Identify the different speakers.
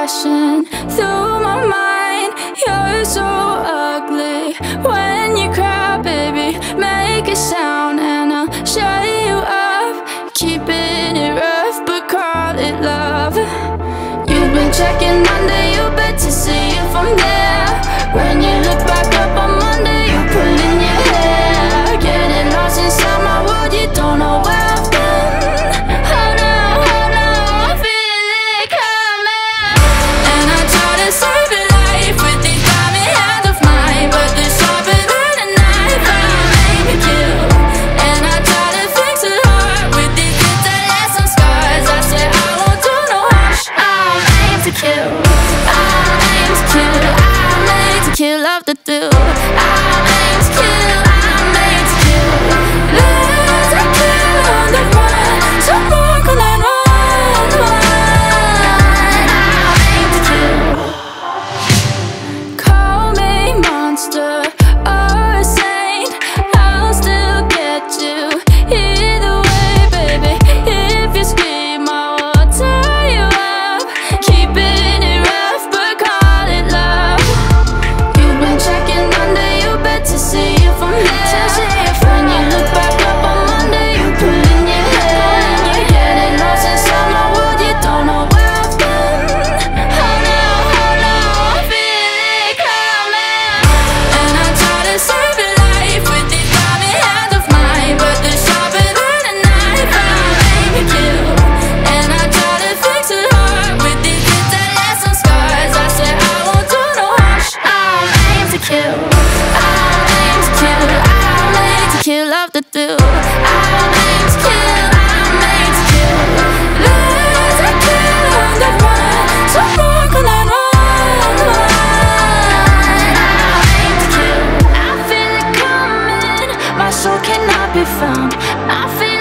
Speaker 1: flashing through my mind. You're so ugly when you cry, baby. Make a sound and I'll shut you up. Keeping it rough but call it love. You've been checking under your bed to see if I'm there. When you look back up on Monday, you're pulling your hair. Getting lost inside my world, you don't know where I've been. Oh no, I feel it coming. And I try to save a life with these diamond hands of mine, but they're sharper than a knife. I'll make a kill. And I try to fix a heart with these kids that left some scars. I said I won't do no harm. I'll aim to kill. I'll aim to kill. I'll aim to kill off the thrill. I'll aim to kill. I'll aim to kill. Let's kill on the run. Someone call 911. I'll aim to kill. Call me monster or a saint, I'll still get you. Either way, baby, if you scream, I will tie you up. Keeping it rough, but call it love. You've been checking under your bed to see if I'm there. When you look back up on Monday, you're pulling your hair. You're getting lost inside my world, you don't know where I've been. Oh no, I feel it coming. And I try to save a life with these diamond hands of mine, but they're sharper than a knife. I'll aim to kill. And I try to fix a heart with these kids that left some scars. I said I won't do no harm. I'll aim to kill. I'll aim to kill. I'll aim to kill off the thrill. I'll aim to kill. I'll aim to kill. Let's kill on the run. Someone call 911. I'll aim to kill. I feel it coming. My soul cannot be found. I feel